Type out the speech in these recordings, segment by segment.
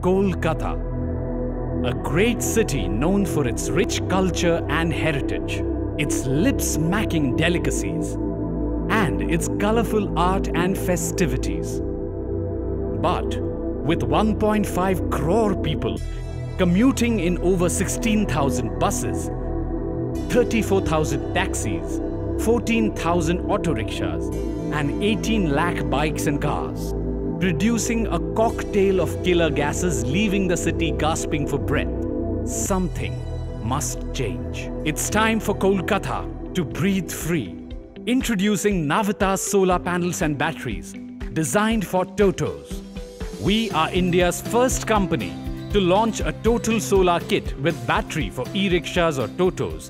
Kolkata, a great city known for its rich culture and heritage, its lip-smacking delicacies, and its colorful art and festivities. But with 1.5 crore people commuting in over 16,000 buses, 34,000 taxis, 14,000 auto rickshaws, and 18 lakh bikes and cars, producing a cocktail of killer gases leaving the city gasping for breath, something must change. It's time for Kolkata to breathe free. Introducing Navitas solar panels and batteries designed for Totos. We are India's first company to launch a total solar kit with battery for e-rickshaws or Totos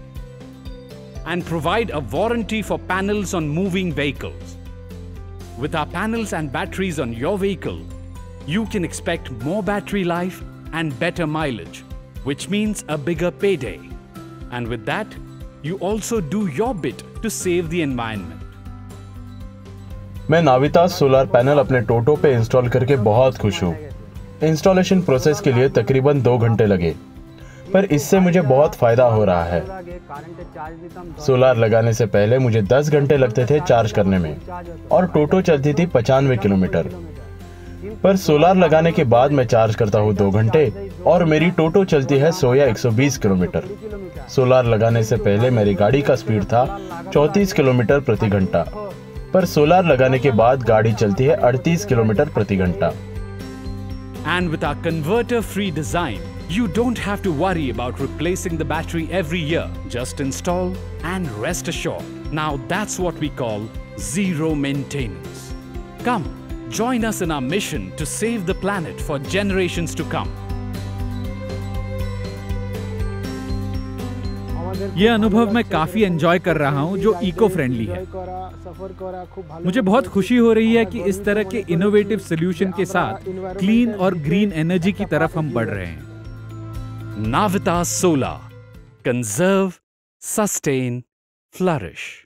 and provide a warranty for panels on moving vehicles. With our panels and batteries on your vehicle, you can expect more battery life and better mileage, which means a bigger payday. And with that, you also do your bit to save the environment. मैं नावितास solar panel अपने टोटो पे install करके बहुत खुश हूँ। Installation process के लिए तकरीबन 2 घंटे लगे, पर इससे मुझे बहुत फायदा हो रहा है। सोलर लगाने से पहले मुझे 10 घंटे लगते थे चार्ज करने में और टोटो चलती थी 95 किलोमीटर। पर सोलर लगाने के बाद मैं चार्ज करता हूँ 2 घंटे और मेरी टोटो चलती है 100 या 120 किलोमीटर। सोलर लगाने से पहले मेरी गाड़ी का स्पीड था 34 किलोमीटर प्रति घंटा, पर सोलर लगाने के बाद गाड़ी चलती है 38 किलोमीटर प्रति घंटा। And with our converter-free design, you don't have to worry about replacing the battery every year. Just install and rest assured. Now that's what we call zero maintenance. Come, join us in our mission to save the planet for generations to come. ये अनुभव मैं काफी enjoy कर रहा हूँ जो eco friendly है। मुझे बहुत खुशी हो रही है कि इस तरह के इनोवेटिव सॉल्यूशन के साथ क्लीन और ग्रीन एनर्जी की तरफ हम बढ़ रहे हैं। Navitas Solar. Conserve, sustain, flourish.